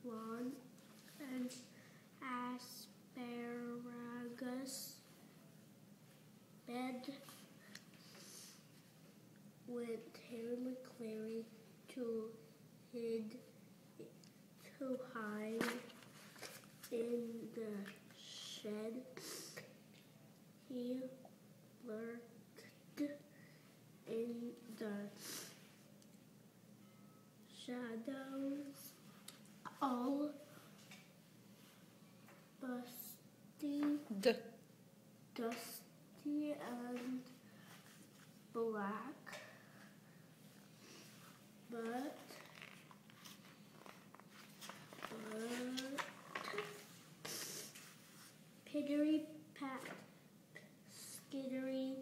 lawn and asparagus bed went Harry McClary to hide in the shed. He lurked in the shadows, all dusty and black, but pittery pat, skittery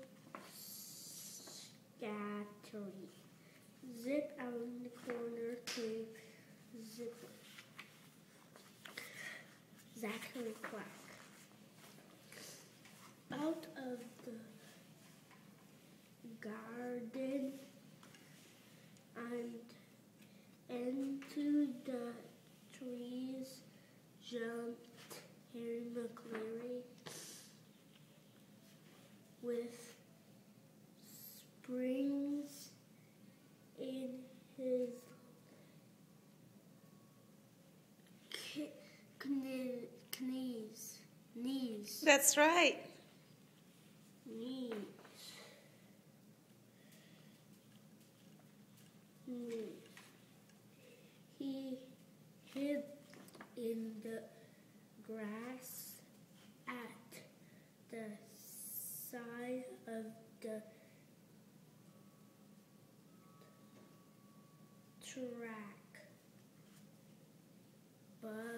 scattery. Zip out in the corner came Zachary Quack. Out of the garden and into the trees jumped Harry McClary with springs in his knees. That's right. Knees. He hid in the grass at the side of the track, but